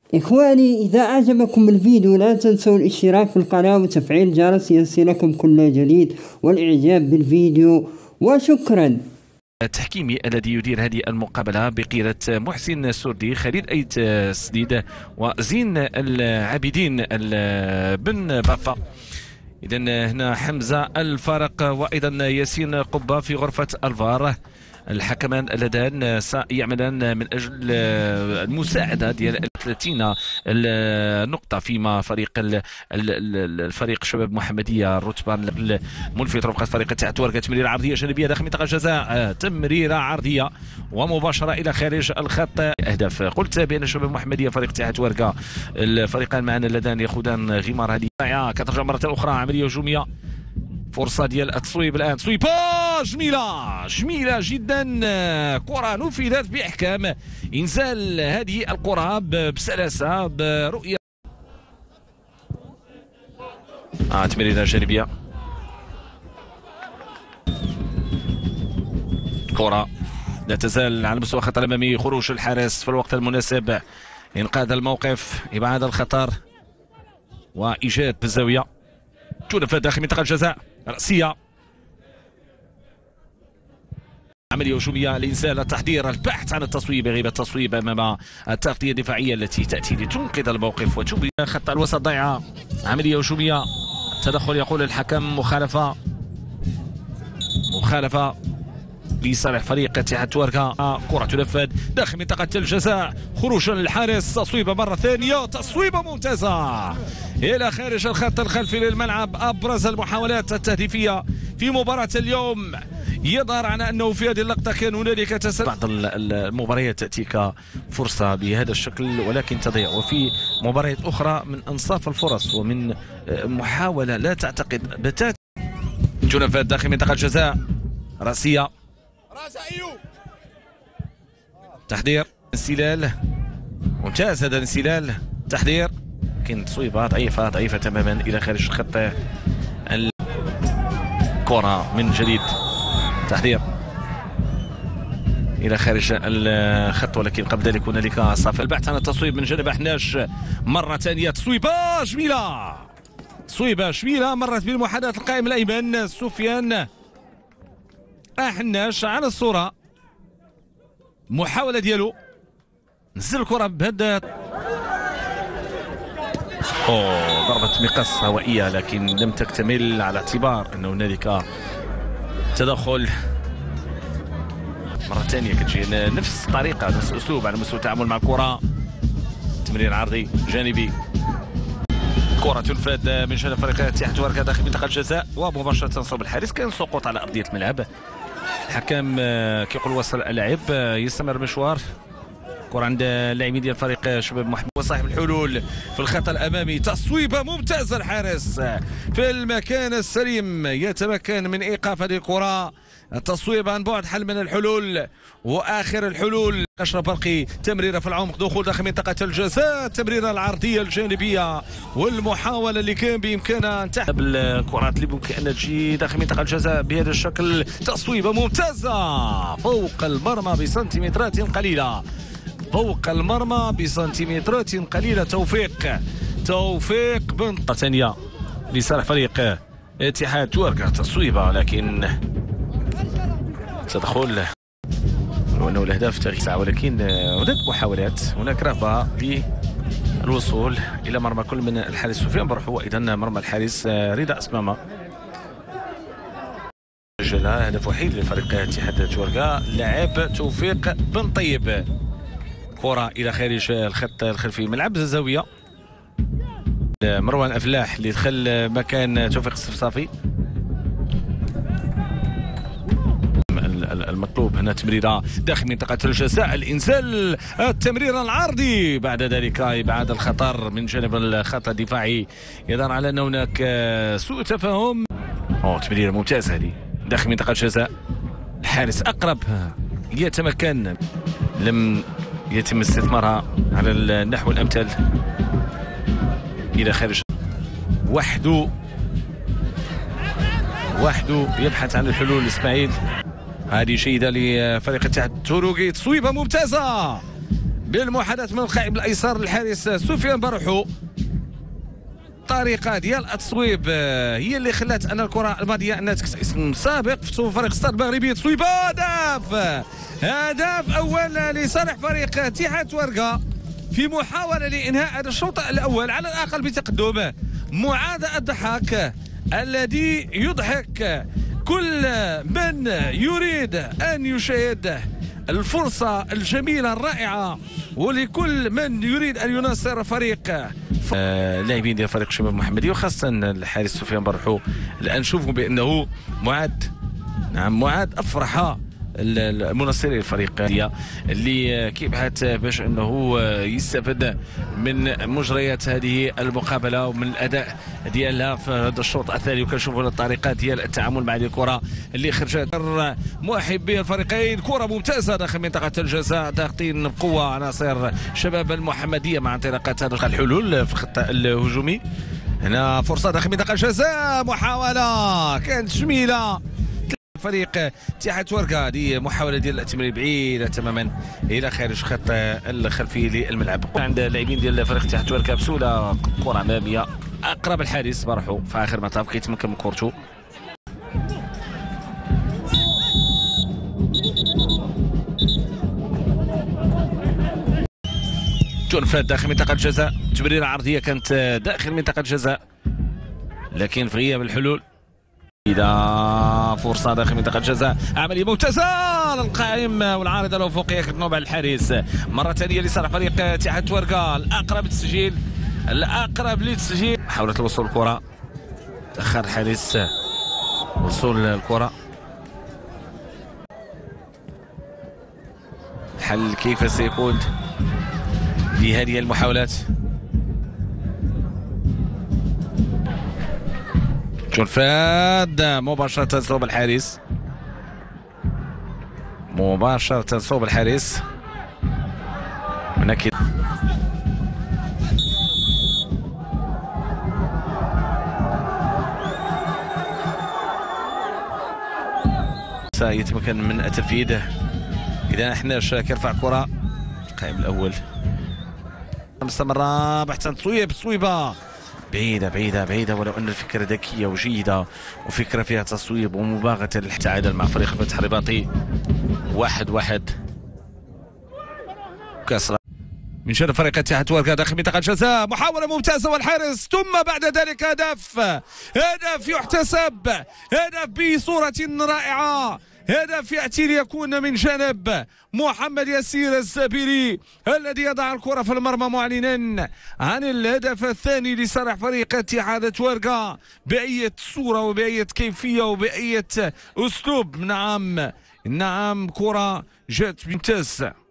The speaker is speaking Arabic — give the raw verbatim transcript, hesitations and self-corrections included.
إخواني، إذا أعجبكم الفيديو لا تنسوا الاشتراك في القناة وتفعيل الجرس يصلكم كل جديد والإعجاب بالفيديو، وشكرا. التحكيمي الذي يدير هذه المقابلة بقيادة محسن السردي، خليل أيت السديد، وزين العابدين بن بافا. إذا هنا حمزة الفارق وأيضا ياسين قبة في غرفة الفار. الحكمان اللذان سيعملان من أجل المساعدة ديال ثلاثين نقطة، فيما فريق الفريق شباب محمدية الرتبة الملفت رفقة فريق اتحاد ورقة. تمريرة عرضية جانبية داخل منطقة الجزاء، تمريرة عرضية ومباشرة إلى خارج الخط. أهداف. قلت بأن شباب محمدية فريق اتحاد ورقة الفريقان معنا اللذان يأخذان غمار هذه. كترجع مرة أخرى عملية هجومية، فرصة ديال التصويب الآن، تصويبة جميلة جميلة جدا، كرة نفذت بإحكام، إنزال هذه الكرة بسلاسة برؤية. آه تمريرة جانبية، كرة لا تزال على مستوى الخط الأمامي، خروج الحارس في الوقت المناسب، إنقاذ الموقف، إبعاد الخطر وإيجاد بالزاوية. تنفذ داخل منطقة الجزاء، رأسية، عملية هجومية، الإنزال، التحضير، البحث عن التصويب، غيبة التصويب أمام التغطية الدفاعية التي تأتي لتنقذ الموقف وتبرئ خط الوسط. ضيعة، عملية هجومية، تدخل يقول الحكم مخالفة، مخالفة لصالح فريق اتحاد ورقة. كرة تنفذ داخل منطقة الجزاء، خروج الحارس، تصويبة مرة ثانية، تصويبة ممتازة إلى خارج الخط الخلفي للملعب. أبرز المحاولات التهديفية في مباراة اليوم، يظهر على أنه في هذه اللقطة كان هنالك تسلل. بعض المباريات تأتيك فرصة بهذا الشكل ولكن تضيع، وفي مباريات أخرى من أنصاف الفرص ومن محاولة لا تعتقد بتاتا. تنفذ داخل منطقة الجزاء، راسية، تحضير، انسلال ممتاز، هذا الانسلال، تحضير، لكن تصويبة ضعيفة ضعيفة تماما إلى خارج الخط. الكرة من جديد، تحضير إلى خارج الخط، ولكن قبل ذلك هنالك صافي البحث عن التصويب من جانب أحناش مرة ثانية، تصويبة جميلة، تصويبة جميلة مرت بالمحاذاة القائم الأيمن سفيان أحناش على الصورة، محاولة ديالو، نزل الكرة بهذا، أوه ضربة مقص هوائية لكن لم تكتمل، على اعتبار أن هنالك تدخل مرة ثانية كتجي نفس الطريقة نفس الأسلوب على مستوى التعامل مع الكرة. تمرير عرضي جانبي، كرة تنفذ من جانب فريق اتحاد ورقة داخل منطقة الجزاء، ومباشرة تنصب الحارس، كان سقوط على أرضية الملعب. الحكم كيقول وصل اللاعب، يستمر المشوار. كرة عند اللاعبين ديال فريق شباب محمد وصاحب الحلول في الخط الامامي، تصويبه ممتازه، الحارس في المكان السليم يتمكن من ايقاف هذه الكرة. التصويب عن بعد حل من الحلول، واخر الحلول اشرف برقي، تمريره في العمق، دخول داخل منطقه الجزاء، التمريره العرضيه الجانبيه والمحاوله اللي كان بامكانها ان تحسب الكرات اللي ممكن ان تجي داخل منطقه الجزاء بهذا الشكل. تصويبه ممتازه فوق المرمى بسنتيمترات قليله، فوق المرمى بسنتيمترات قليله. توفيق توفيق بن ثانيه لصالح فريق اتحاد ورقة، تصويبه لكن تدخل وانه الاهداف تغيسع، ولكن هناك محاولات، هناك رغبه بالوصول الى مرمى كل من الحارس سفيان برحو وايضا مرمى الحارس رضا اسمامه. سجل هدف وحيد لفريق اتحاد ورقة لاعب توفيق بن طيب. كره الى خارج الخط الخلفي، ملعب الزاويه، مروان افلاح اللي دخل مكان توفيق الصفصافي. المطلوب هنا تمريره داخل منطقه الجزاء، الانزال، التمرير العرضي، بعد ذلك ابعاد الخطر من جانب الخط الدفاعي، يظهر على ان هناك سوء تفاهم. اوه تمريره ممتازه هذه داخل منطقه الجزاء، الحارس اقرب يتمكن، لم يتم استثمارها على النحو الامثل الى خارج. وحده وحده يبحث عن الحلول. اسماعيل، هذه جيدة لفريق اتحاد التوروقي، تصويبة ممتازة بالمحاذاة من القائم الايسر الحارس سفيان برحو. الطريقه ديال التصويب هي اللي خلات ان الكره الماضيه انها تكسب اسم سابق في صفوف فريق ستاد المغربي. تصويب هدف، هدف اول لصالح فريق اتحاد ورقه في محاوله لانهاء هذا الشوط الاول على الاقل بتقدم. معاذ الضحاك الذي يضحك كل من يريد ان يشاهد الفرصه الجميله الرائعه، ولكل من يريد ان يناصر فريق اللاعبين ديال فريق شباب المحمديه وخاصه الحارس سفيان برحو. الان نشوفوا بانه معاذ، نعم معاذ افرح المناصرين الفريق اللي كيبحث باش انه يستفاد من مجريات هذه المقابله ومن الاداء ديالها في هذا الشوط الثاني. وكنشوفوا الطريقه ديال التعامل مع هذه الكره اللي خرجت محبي الفريقين. كره ممتازه داخل منطقه الجزاء، ضاغطين بقوه عناصر شباب المحمديه مع انطلاقه هذا الحلول في الخط الهجومي. هنا فرصه داخل منطقه الجزاء، محاوله كانت جميله فريق اتحاد ورقه. هذه محاوله ديال التمرير بعيده تماما الى خارج خط الخلفي للملعب عند اللاعبين ديال فريق اتحاد ورقه بسهوله. كره اماميه اقرب الحارس برحو في اخر مطاف كيتمكن من كورته. تنفذ داخل منطقه الجزاء، تمريره عرضيه كانت داخل منطقه الجزاء لكن في غياب الحلول. إذا فرصة داخل منطقة الجزاء، عملية ممتازة للقائم والعارضة الأفقية كتنوب على الحارس. مرة ثانية لصالح فريق اتحاد ورقة، الأقرب للتسجيل، الأقرب للتسجيل. محاولة الوصول للكرة، تأخر الحارس وصول الكرة. الحل كيف سيكون لهذه المحاولات؟ تنفذ مباشرة صوب الحارس، مباشرة صوب الحارس. هناك سيتمكن من التنفيذ إذا حناش كيرفع كرة القائم الأول. مستمرة بحث تصويب، تصويبة بعيدة بعيدة بعيدة، ولو أن الفكرة ذكية وجيدة وفكرة فيها تصويب ومباغتة للتعادل مع فريق الفتح الرباطي. واحد واحد كاس من شان فريق اتحاد ورقة داخل منطقة الجزاء. محاولة ممتازة والحارس، ثم بعد ذلك هدف، هدف يحتسب، هدف بصورة رائعة، هدف يأتي ليكون من جانب محمد ياسير الزابيري الذي يضع الكرة في المرمى معلنا عن الهدف الثاني لصالح فريق اتحاد ورقة بأية صورة وبأية كيفية وبأية أسلوب. نعم نعم كرة جات ممتازة.